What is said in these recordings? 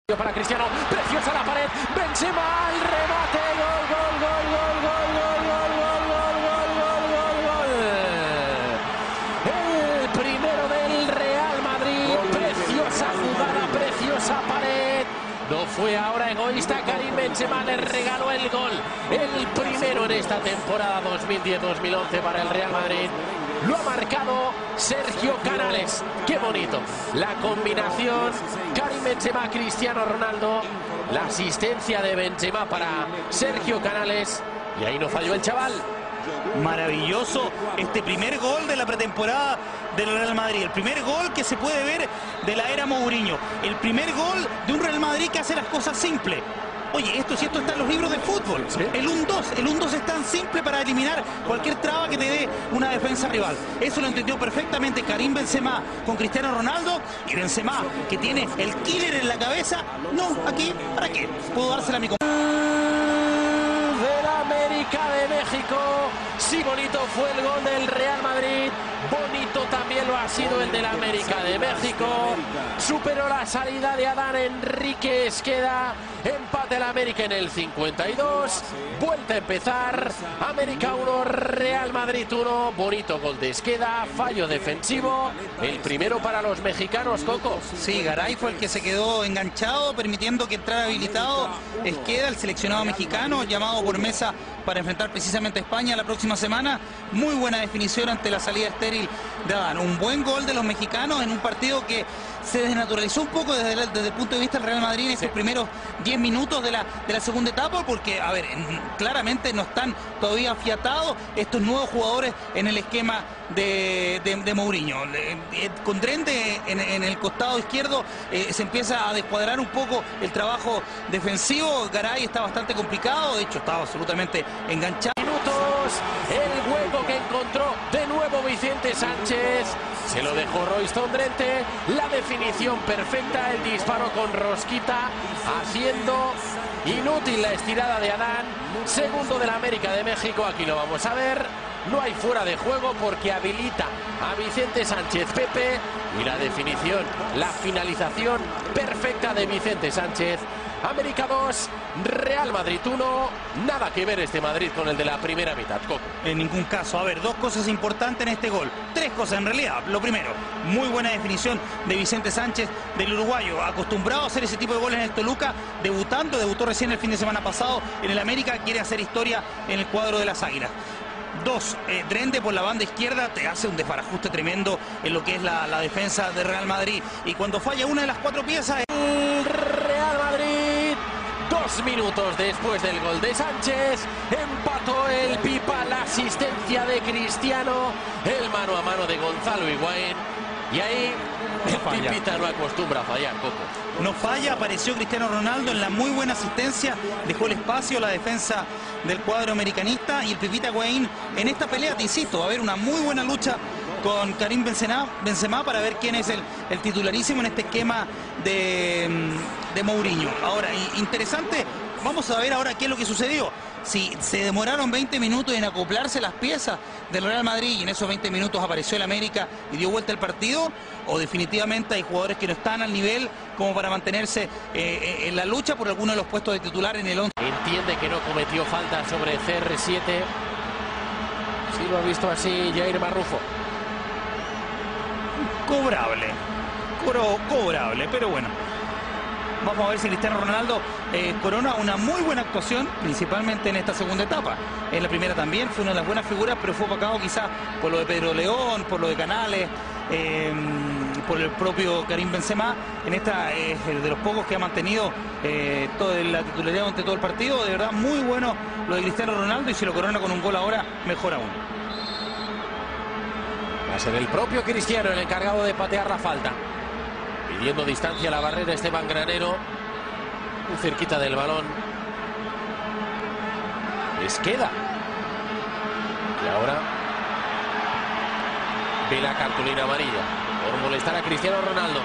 Para Cristiano, preciosa la pared, Benzema, el remate, gol, gol, gol, gol, gol, gol, gol, gol, gol, gol, gol, gol. El primero del Real Madrid, preciosa jugada, preciosa pared. No fue ahora egoísta, Karim Benzema le regaló el gol, el primero en esta temporada 2010-2011 para el Real Madrid. Lo ha marcado Sergio Canales. ¡Qué bonito! La combinación Karim Benzema, Cristiano Ronaldo. La asistencia de Benzema para Sergio Canales. Y ahí no falló el chaval. Maravilloso este primer gol de la pretemporada del Real Madrid. El primer gol que se puede ver de la era Mourinho. El primer gol de un Real Madrid que hace las cosas simples. Oye, esto está en los libros de fútbol. ¿Sí? El 1-2 es tan simple para eliminar cualquier traba que te dé una defensa rival. Eso lo entendió perfectamente Karim Benzema con Cristiano Ronaldo. Y Benzema, que tiene el killer en la cabeza. No, aquí, ¿para qué? Puedo dársela a mi compañero. Del América de México. Sí, bonito fue el gol del Real Madrid. Bonito también lo ha sido el del América de México. Superó la salida de Adán Enrique Esqueda. Empate el América en el 52. Vuelta a empezar. América 1, Real Madrid 1. Bonito gol de Esqueda. Fallo defensivo. El primero para los mexicanos, Coco. Sí, Garay fue el que se quedó enganchado, permitiendo que entrara habilitado Esqueda, el seleccionado mexicano, llamado por Mesa para enfrentar precisamente a España la próxima semana. Muy buena definición ante la salida estéril de Adán. Un buen gol de los mexicanos en un partido que se desnaturalizó un poco desde el punto de vista del Real Madrid en estos primeros 10 minutos de la segunda etapa, porque, a ver, claramente no están todavía afiatados estos nuevos jugadores en el esquema de Mourinho. Con Drente en el costado izquierdo se empieza a descuadrar un poco el trabajo defensivo. Garay está bastante complicado, de hecho estaba absolutamente enganchado. El hueco que encontró de nuevo Vicente Sánchez. Se lo dejó Royston Drenthe. La definición perfecta, el disparo con rosquita, haciendo inútil la estirada de Adán. Segundo del América de México, aquí lo vamos a ver. No hay fuera de juego porque habilita a Vicente Sánchez Pepe. Y la definición, la finalización perfecta de Vicente Sánchez. América 2, Real Madrid 1. Nada que ver este Madrid con el de la primera mitad, Coco. En ningún caso. A ver, dos cosas importantes en este gol. Tres cosas en realidad. Lo primero, muy buena definición de Vicente Sánchez, del uruguayo, acostumbrado a hacer ese tipo de goles en el Toluca, debutó recién el fin de semana pasado en el América, quiere hacer historia en el cuadro de las Águilas. Dos, Drente por la banda izquierda te hace un desbarajuste tremendo en lo que es la defensa de Real Madrid. Y cuando falla una de las cuatro piezas... El Real Madrid, 2 minutos después del gol de Sánchez, empató el Pipa, la asistencia de Cristiano, el mano a mano de Gonzalo Higuaín. Y ahí el Pipita no acostumbra a fallar, Coco. No falla, apareció Cristiano Ronaldo en la muy buena asistencia, dejó el espacio a la defensa del cuadro americanista, y el Pipita Higuaín en esta pelea, te insisto, va a haber una muy buena lucha con Karim Benzema para ver quién es el titularísimo en este esquema de Mourinho. Ahora, interesante, vamos a ver ahora qué es lo que sucedió. Si se demoraron 20 minutos en acoplarse las piezas del Real Madrid y en esos 20 minutos apareció el América y dio vuelta el partido, o definitivamente hay jugadores que no están al nivel como para mantenerse en la lucha por alguno de los puestos de titular en el 11. Entiende que no cometió falta sobre CR7. Sí lo ha visto así Jair Marrufo. Cobrable, pero bueno. Vamos a ver si Cristiano Ronaldo corona una muy buena actuación, principalmente en esta segunda etapa. En la primera también fue una de las buenas figuras, pero fue opacado quizás por lo de Pedro León, por lo de Canales, por el propio Karim Benzema. En esta es de los pocos que ha mantenido toda la titularidad durante todo el partido. De verdad, muy bueno lo de Cristiano Ronaldo, y si lo corona con un gol ahora, mejor aún. Va a ser el propio Cristiano el encargado de patear la falta. Pidiendo distancia a la barrera Esteban Granero. Muy cerquita del balón. Esqueda. Y ahora ve la cartulina amarilla por molestar a Cristiano Ronaldo.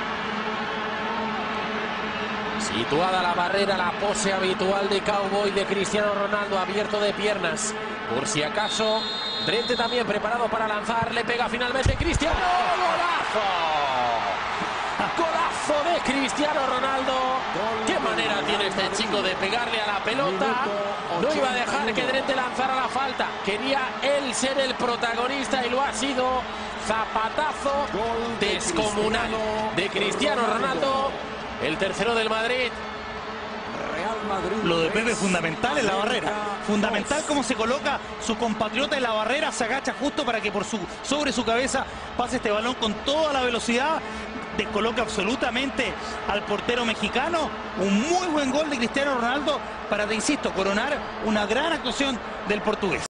Situada la barrera, la pose habitual de cowboy de Cristiano Ronaldo, abierto de piernas. Por si acaso, Drente también preparado para lanzar. Le pega finalmente Cristiano. ¡Golazo! Golazo de Cristiano Ronaldo. ¿Qué manera tiene este chico de pegarle a la pelota? No iba a dejar que Drente lanzara la falta. Quería él ser el protagonista y lo ha sido. Zapatazo descomunal de Cristiano Ronaldo, el tercero del Madrid. Lo de Pepe es fundamental en la barrera. Fundamental cómo se coloca su compatriota en la barrera. Se agacha justo para que sobre su cabeza pase este balón con toda la velocidad. Descoloca absolutamente al portero mexicano. Un muy buen gol de Cristiano Ronaldo para, te insisto, coronar una gran actuación del portugués.